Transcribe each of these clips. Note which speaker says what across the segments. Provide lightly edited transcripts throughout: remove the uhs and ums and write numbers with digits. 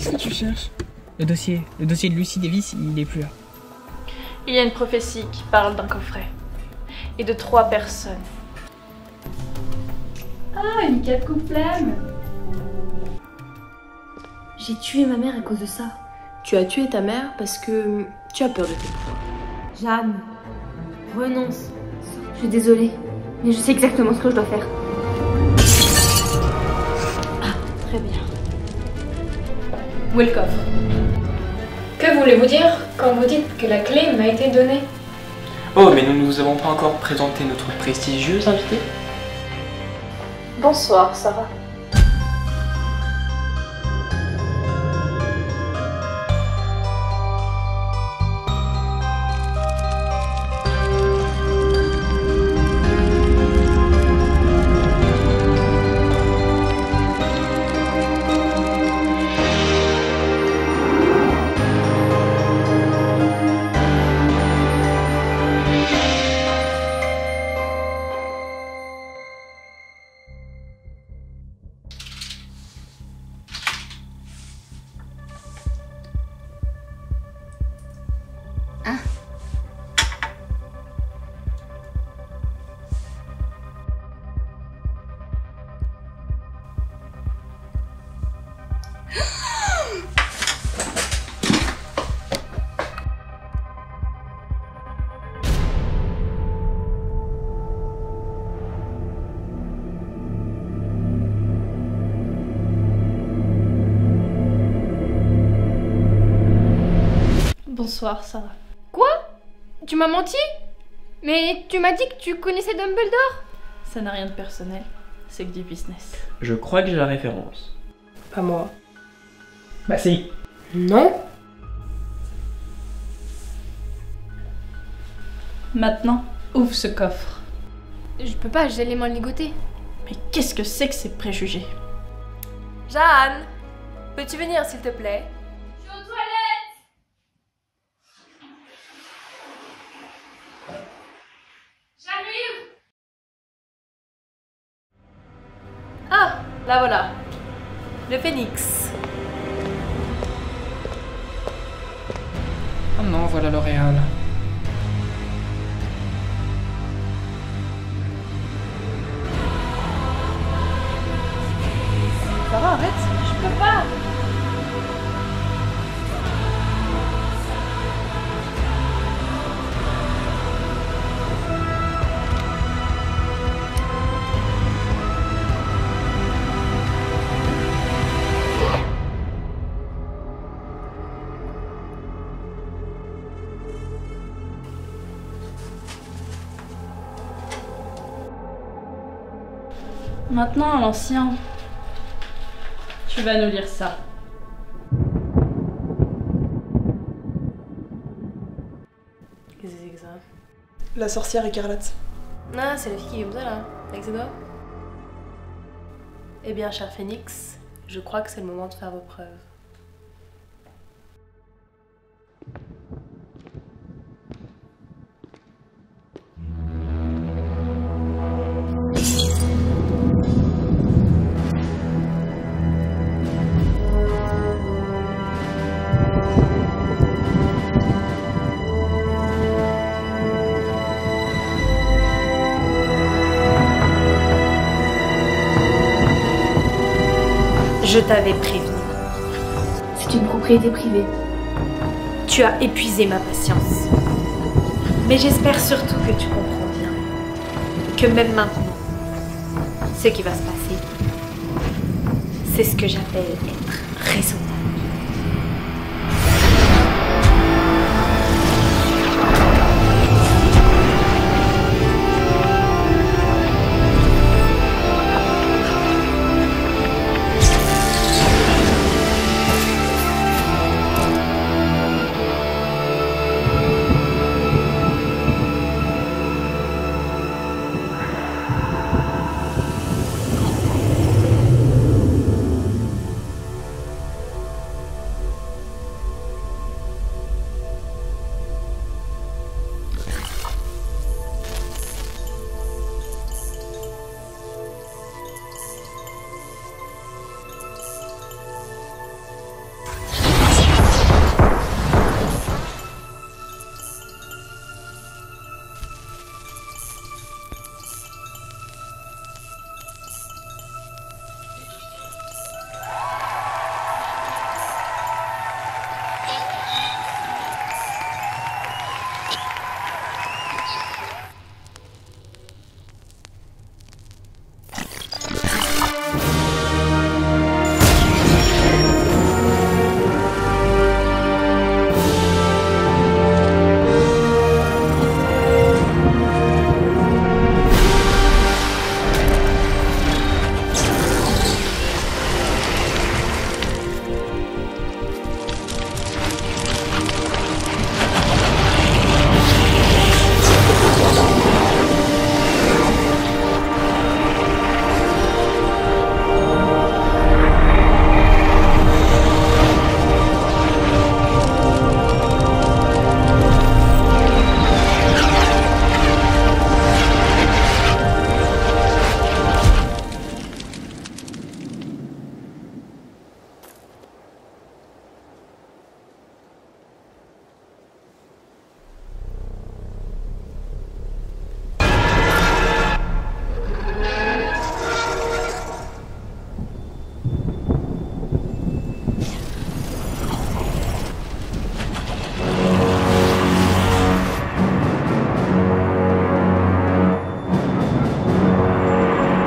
Speaker 1: Qu'est-ce que tu cherches? Le dossier de Lucy Davis, il est plus là.
Speaker 2: Il y a une prophétie qui parle d'un coffret. Et de 3 personnes.
Speaker 3: Ah, une cape coupe-flamme. J'ai tué ma mère à cause de ça.
Speaker 4: Tu as tué ta mère parce que tu as peur de tes pouvoirs.
Speaker 3: Jeanne, renonce. Je suis désolée, mais je sais exactement ce que je dois faire.
Speaker 4: Ah, très bien.
Speaker 2: Où est le coffre? Que voulez-vous dire quand vous dites que la clé m'a été donnée?
Speaker 5: Oh, mais nous ne vous avons pas encore présenté notre prestigieuse invitée.
Speaker 2: Bonsoir, Sarah. Bonsoir, Sarah.
Speaker 3: Quoi? Tu m'as menti? Mais tu m'as dit que tu connaissais Dumbledore?
Speaker 2: Ça n'a rien de personnel, c'est que du business.
Speaker 5: Je crois que j'ai la référence.
Speaker 4: Pas moi.
Speaker 5: Bah si.
Speaker 4: Non?
Speaker 2: Maintenant, ouvre ce coffre.
Speaker 3: Je peux pas, j'ai les mains ligotées.
Speaker 2: Mais qu'est-ce que c'est que ces préjugés?
Speaker 6: Jeanne, peux-tu venir s'il te plaît?
Speaker 3: Je suis aux toilettes! J'arrive!
Speaker 6: Ah, là voilà. Le phénix.
Speaker 1: Oh non, voilà L'Oréal.
Speaker 6: Sarah, arrête.
Speaker 3: Je peux pas!
Speaker 2: Maintenant, l'ancien. Tu vas nous lire ça.
Speaker 6: Qu'est-ce que c'est que ça?
Speaker 4: La sorcière écarlate.
Speaker 6: Ah, c'est la fille qui est comme ça là, avec ses doigts. Eh bien, cher Phénix, je crois que c'est le moment de faire vos preuves. Je t'avais prévenu.
Speaker 3: C'est une propriété privée.
Speaker 6: Tu as épuisé ma patience. Mais j'espère surtout que tu comprends bien que même maintenant, ce qui va se passer, c'est ce que j'appelle être raisonnable.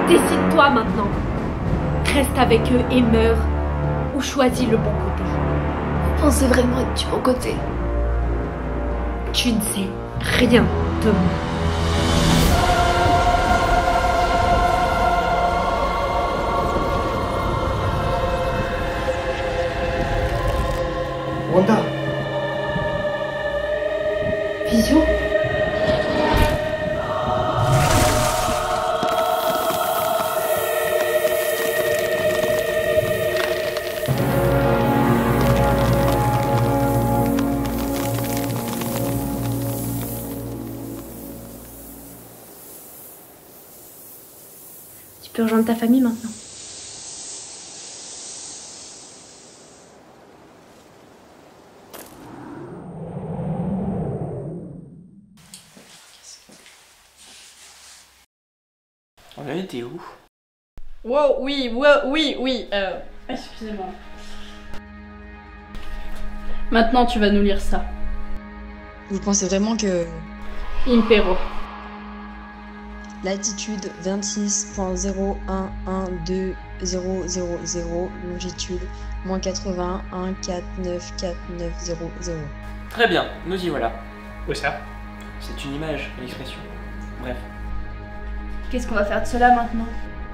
Speaker 6: Décide-toi maintenant. Reste avec eux et meurs, ou choisis le bon côté.
Speaker 4: Vous pensez vraiment être du bon côté?
Speaker 6: Tu ne sais rien de moi.
Speaker 7: Wanda!
Speaker 4: Vision?
Speaker 3: Tu peux rejoindre ta famille maintenant.
Speaker 5: On a été où?
Speaker 8: Wow, oui, excusez-moi. Maintenant, tu vas nous lire ça.
Speaker 9: Vous pensez vraiment que...
Speaker 8: Impero.
Speaker 9: Latitude 26.0112000, longitude moins 81 494900.
Speaker 5: Très bien, nous y voilà.
Speaker 7: Où ça?
Speaker 5: C'est une image, une expression. Bref.
Speaker 3: Qu'est-ce qu'on va faire de cela maintenant?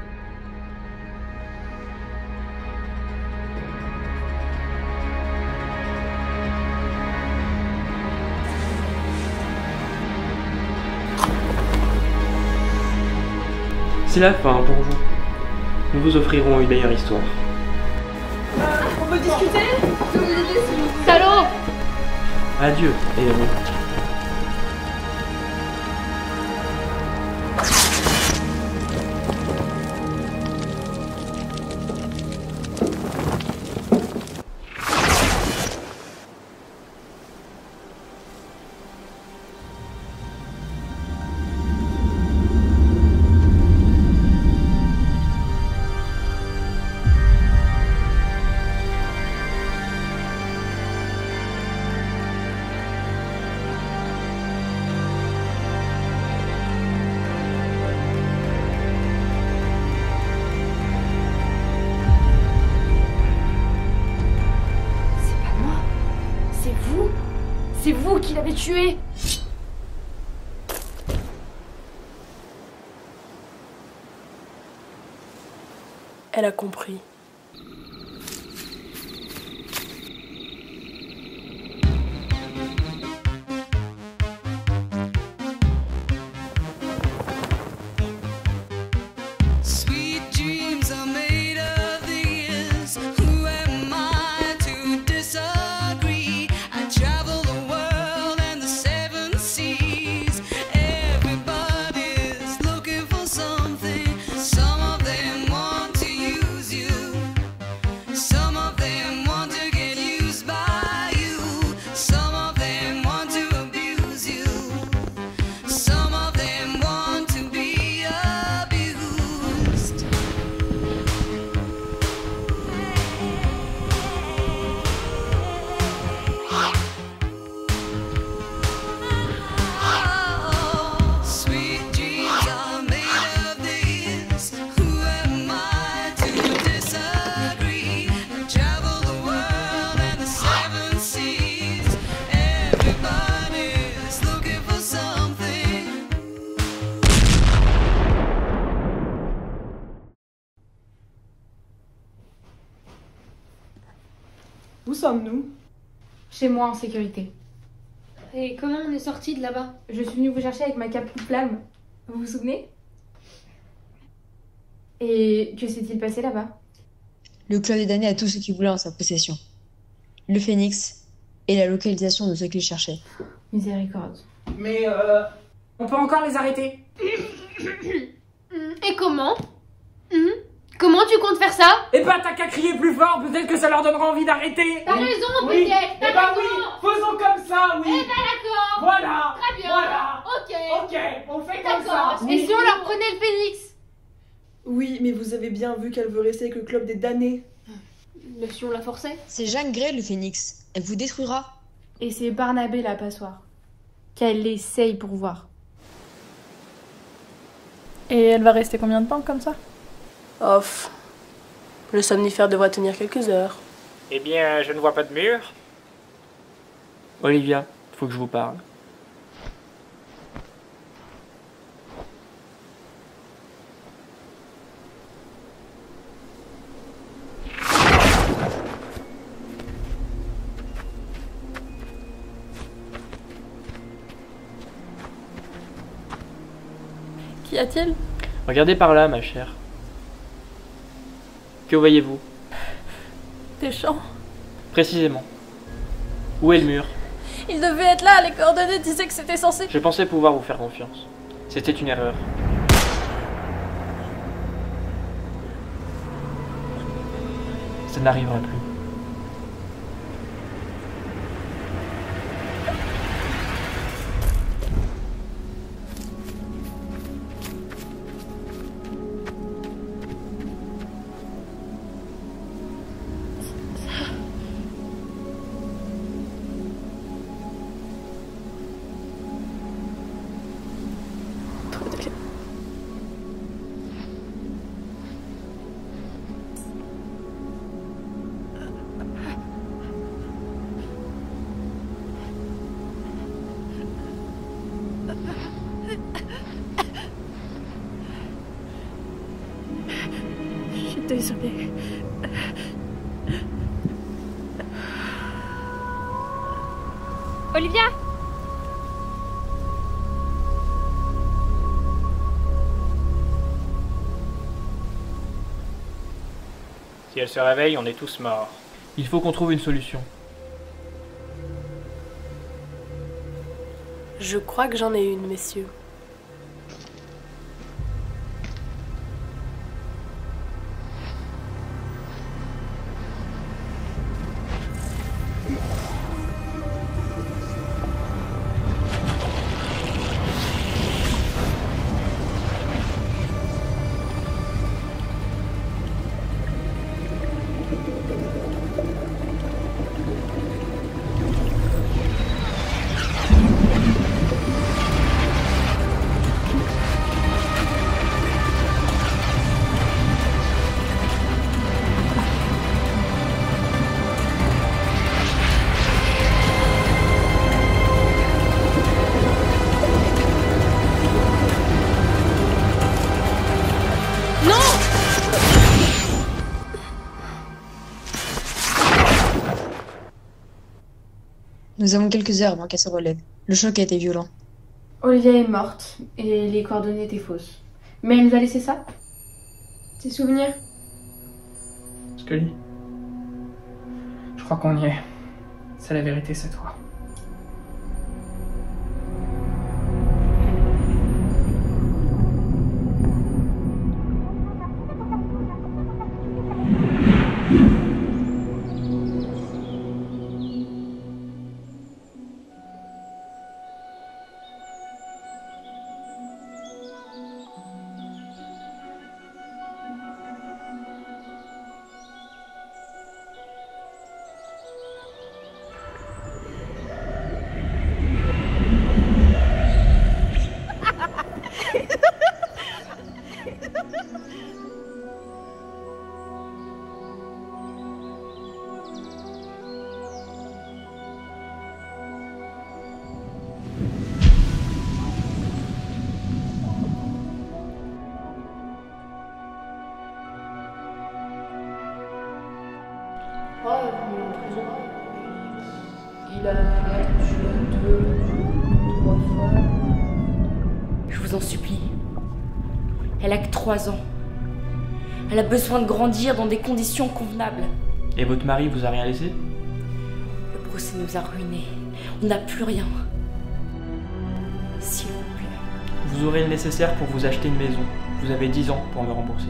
Speaker 5: C'est la fin pour vous. Nous vous offrirons une meilleure histoire.
Speaker 8: On peut discuter?
Speaker 6: Salaud!
Speaker 5: Adieu, héros.
Speaker 3: C'est vous qui l'avez tué!
Speaker 4: Elle a compris.
Speaker 8: Où sommes-nous?
Speaker 3: Chez moi en sécurité.
Speaker 6: Et comment on est sorti de là-bas?
Speaker 3: Je suis venue vous chercher avec ma cape flamme. Vous vous souvenez? Et que s'est-il passé là-bas?
Speaker 9: Le club est damné à tout ce qu'il voulait en sa possession. Le phénix et la localisation de ce qu'il cherchait.
Speaker 3: Miséricorde.
Speaker 1: Mais on peut encore les arrêter.
Speaker 3: Et comment? Comment tu comptes faire ça?
Speaker 1: Eh ben t'as qu'à crier plus fort, peut-être que ça leur donnera envie d'arrêter.
Speaker 3: T'as raison,
Speaker 1: Oui.
Speaker 3: peut-être.
Speaker 1: Eh ben oui, faisons comme ça, oui.
Speaker 3: Eh ben d'accord.
Speaker 1: Voilà.
Speaker 3: Très bien.
Speaker 1: Voilà.
Speaker 3: Ok.
Speaker 1: Ok, on fait comme ça.
Speaker 3: D'accord. Et si on leur prenait le phénix?
Speaker 4: Oui, mais vous avez bien vu qu'elle veut rester avec le club des damnés.
Speaker 3: Mais si on la forçait?
Speaker 9: C'est Jeanne Grey, le phénix. Elle vous détruira.
Speaker 3: Et c'est Barnabé la passoire. Qu'elle essaye pour voir.
Speaker 8: Et elle va rester combien de temps comme ça?
Speaker 4: Off. Le somnifère devrait tenir quelques heures.
Speaker 7: Eh bien, je ne vois pas de mur.
Speaker 5: Olivia, faut que je vous parle.
Speaker 8: Qu'y a-t-il?
Speaker 5: Regardez par là, ma chère. Que voyez-vous?
Speaker 8: Des champs.
Speaker 5: Précisément. Où est le mur?
Speaker 8: Il devait être là, les coordonnées disaient que c'était censé...
Speaker 5: Je pensais pouvoir vous faire confiance. C'était une erreur. Ça n'arrivera plus.
Speaker 4: Désolée.
Speaker 3: Olivia!
Speaker 7: Si elle se réveille, on est tous morts.
Speaker 5: Il faut qu'on trouve une solution.
Speaker 4: Je crois que j'en ai une, messieurs.
Speaker 9: Nous avons quelques heures avant qu'elle se relève. Le choc a été violent.
Speaker 3: Olivia est morte et les coordonnées étaient fausses. Mais elle nous a laissé ça? Tes souvenirs?
Speaker 1: Scully. Je crois qu'on y est. C'est la vérité cette fois.
Speaker 4: Il a tué 2, 3 fois.
Speaker 6: Je vous en supplie. Elle a que 3 ans. Elle a besoin de grandir dans des conditions convenables.
Speaker 5: Et votre mari vous a rien laissé?
Speaker 6: Le procès nous a ruinés. On n'a plus rien. S'il vous plaît.
Speaker 5: Vous aurez le nécessaire pour vous acheter une maison. Vous avez 10 ans pour me rembourser.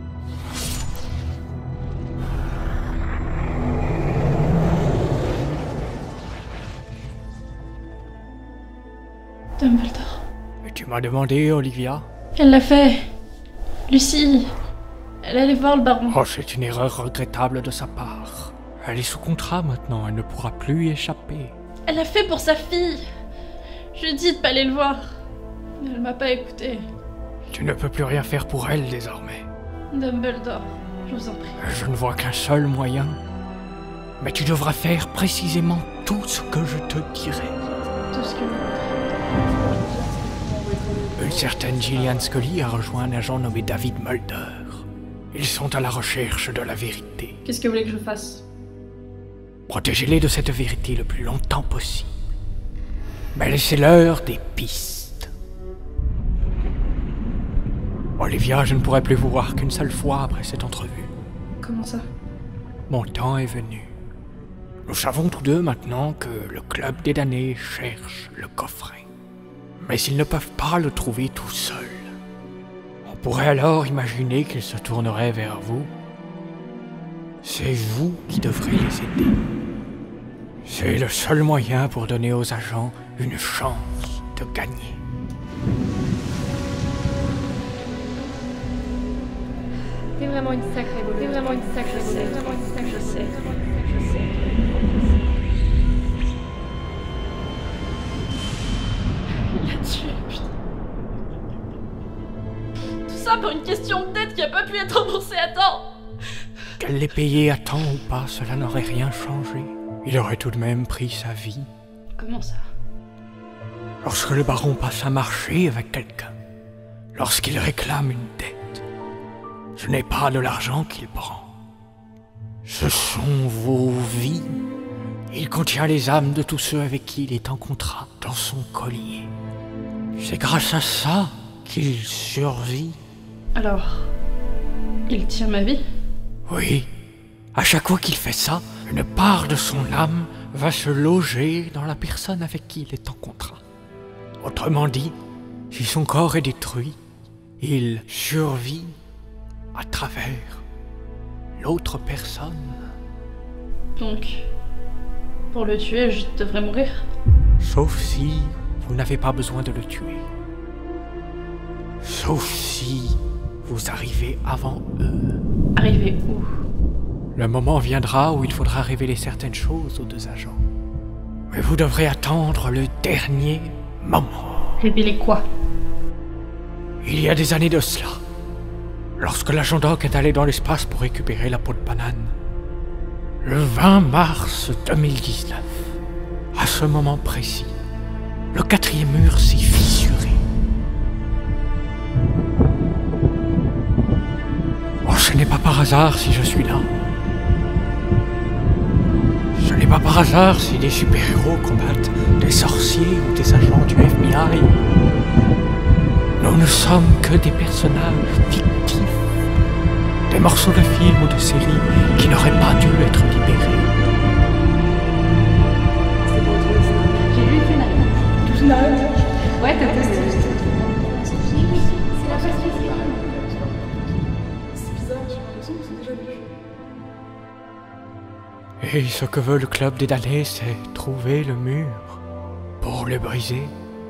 Speaker 8: Dumbledore.
Speaker 7: Mais tu m'as demandé, Olivia?
Speaker 8: Elle l'a fait. Lucie. Elle allait voir le baron.
Speaker 7: Oh, c'est une erreur regrettable de sa part. Elle est sous contrat maintenant, elle ne pourra plus y échapper.
Speaker 8: Elle l'a fait pour sa fille. Je lui ai dit de pas aller le voir. Mais elle m'a pas écouté.
Speaker 7: Tu ne peux plus rien faire pour elle désormais.
Speaker 8: Dumbledore, je vous en prie.
Speaker 7: Je ne vois qu'un seul moyen. Mais tu devras faire précisément tout ce que je te dirai.
Speaker 8: Tout ce que vous voudrez.
Speaker 7: Une certaine Gillian Scully a rejoint un agent nommé David Mulder. Ils sont à la recherche de la vérité.
Speaker 8: Qu'est-ce que vous voulez que je fasse?
Speaker 7: Protégez-les de cette vérité le plus longtemps possible. Mais laissez-leur des pistes. Olivia, je ne pourrai plus vous voir qu'une seule fois après cette entrevue.
Speaker 8: Comment ça?
Speaker 7: Mon temps est venu. Nous savons tous deux maintenant que le club des damnés cherche le coffret. Mais ils ne peuvent pas le trouver tout seuls. On pourrait alors imaginer qu'ils se tourneraient vers vous. C'est vous qui devrez les aider. C'est le seul moyen pour donner aux agents une chance de gagner.
Speaker 2: T'es vraiment une sacrée volée. T'es vraiment une sacrée volée. T'es vraiment une sacrée volée.
Speaker 8: Je sais. Il l'a tué, putain. Tout ça pour une question de dette qui a pas pu être remboursée à temps.
Speaker 7: Qu'elle l'ait payé à temps ou pas, cela n'aurait rien changé. Il aurait tout de même pris sa vie.
Speaker 8: Comment ça?
Speaker 7: Lorsque le baron passe un marché avec quelqu'un, lorsqu'il réclame une dette, ce n'est pas de l'argent qu'il prend. Ce sont vos vies. Il contient les âmes de tous ceux avec qui il est en contrat dans son collier. C'est grâce à ça qu'il survit.
Speaker 8: Alors, il tient ma vie?
Speaker 7: Oui. À chaque fois qu'il fait ça, une part de son âme va se loger dans la personne avec qui il est en contrat. Autrement dit, si son corps est détruit, il survit à travers l'autre personne.
Speaker 8: Donc, pour le tuer, je devrais mourir?
Speaker 7: Sauf si vous n'avez pas besoin de le tuer. Sauf si vous arrivez avant eux.
Speaker 8: Arriver où?
Speaker 7: Le moment viendra où il faudra révéler certaines choses aux deux agents. Mais vous devrez attendre le dernier moment.
Speaker 8: Révéler quoi?
Speaker 7: Il y a des années de cela, lorsque l'agent Doc est allé dans l'espace pour récupérer la peau de banane, le 20 mars 2019, à ce moment précis, le 4e mur s'est fissuré. Oh, ce n'est pas par hasard si je suis là. Ce n'est pas par hasard si des super-héros combattent des sorciers ou des agents du FBI. Nous ne sommes que des personnages fictifs, des morceaux de films ou de séries qui n'auraient pas dû être libérés.
Speaker 8: J'ai lu le scénario. Ouais, t'as testé.
Speaker 2: C'est la phase physique.
Speaker 1: C'est bizarre, j'ai l'impression que c'est déjà vu.
Speaker 7: Et ce que veut le club des damnés, c'est trouver le mur pour le briser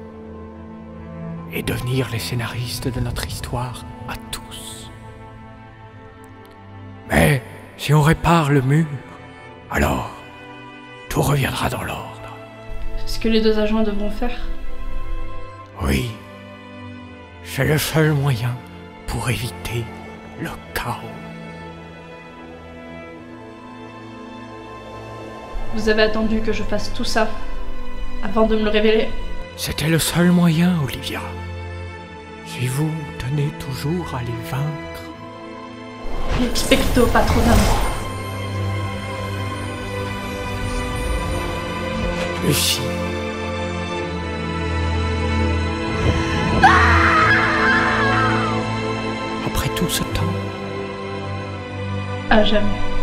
Speaker 7: et devenir les scénaristes de notre histoire à tous. Mais si on répare le mur, alors tout reviendra dans l'ordre.
Speaker 8: C'est ce que les deux agents devront faire?
Speaker 7: Oui, c'est le seul moyen pour éviter le chaos.
Speaker 8: Vous avez attendu que je fasse tout ça avant de me le révéler?
Speaker 7: C'était le seul moyen, Olivia. Si vous tenez toujours à les vaincre.
Speaker 8: Expecto patronum.
Speaker 7: Lucie. Après tout ce temps,
Speaker 8: À jamais.